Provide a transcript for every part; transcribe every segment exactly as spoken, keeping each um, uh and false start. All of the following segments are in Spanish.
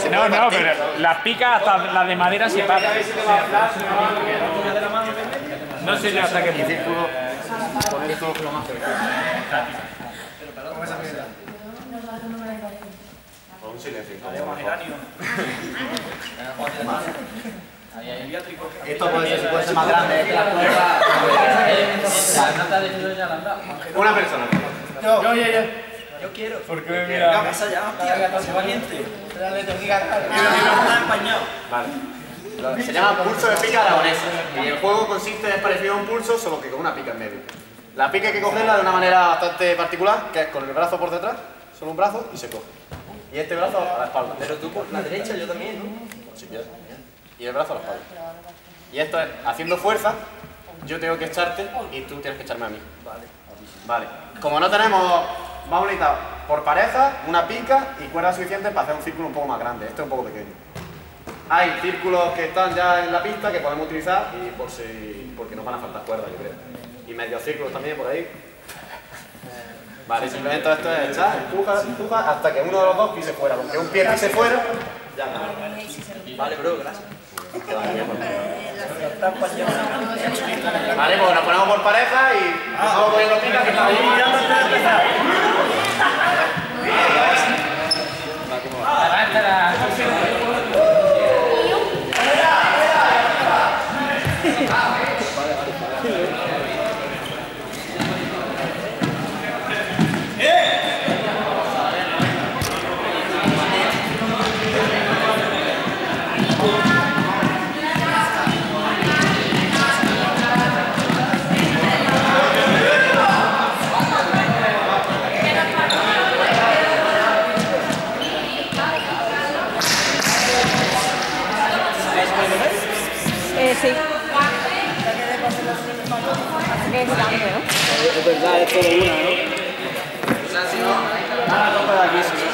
No, no, pero las picas hasta las de madera se pagan. No sé yo hasta qué punto. Círculo con esto lo más cerca. Con un silencio. Esto puede ser, puede ser más grande que la cuerda. Una persona. Yo, yo, yo. Yo quiero. ¿Por qué me mira? ¿Qué pasa ya, hostia? ¡Qué valiente! Vale. Se llama pulso de pica aragonesa. Y el juego consiste, es parecido a un pulso, solo que con una pica en medio. La pica hay que cogerla de una manera bastante particular, que es con el brazo por detrás, solo un brazo, y se coge. Y este brazo a la espalda. Pero tú por la derecha, yo también, ¿no? Si quieres. Y el brazo a la espalda. Y esto es, haciendo fuerza, yo tengo que echarte y tú tienes que echarme a mí. Vale. Vale. Como no tenemos, vamos a necesitar por pareja, una pica y cuerdas suficientes para hacer un círculo un poco más grande. Este es un poco pequeño. Hay círculos que están ya en la pista que podemos utilizar y por si, porque nos van a faltar cuerdas, yo creo. Y medio círculos también por ahí. Vale, simplemente esto es echar, empuja, empuja hasta que uno de los dos pise fuera, porque un pie pise fuera, ya no. Vale, bro, gracias. Vale, pues nos ponemos por pareja y vamos poniendo picas que estamos ahí. Eh, sí. Así que es grande, ¿no? Es verdad, es todo una, ¿no? Ah, no, para aquí, sí.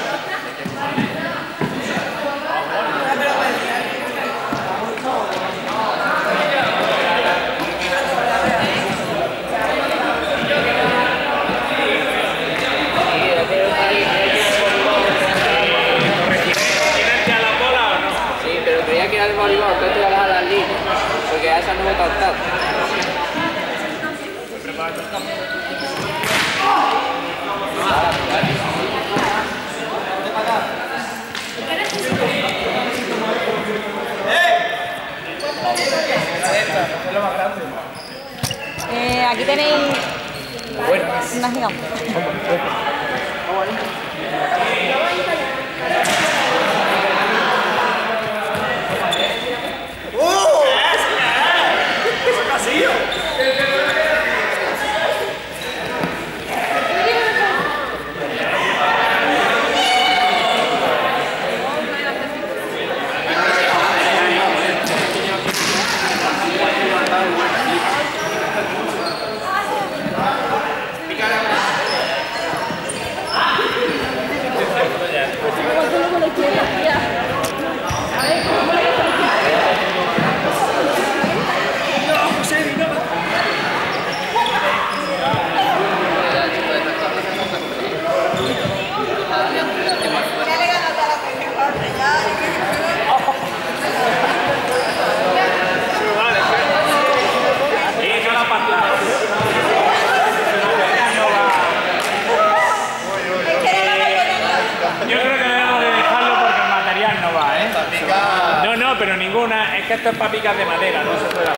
Sí, pero creía que era el voleibol, que te iba a dejar las líneas, porque a esa no me he captado. Eh, aquí tenéis una gigante. Yo creo que debemos de dejarlo porque el material no va, ¿eh? No, no, pero ninguna. Es que esto es para picas de madera, no se puede hacer.